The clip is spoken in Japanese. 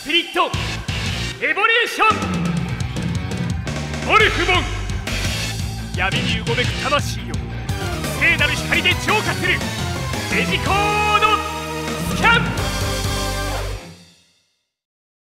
スピリットエボリューションモルフモン、闇にうごめく魂を聖なる光で浄化するデジコードスキャン。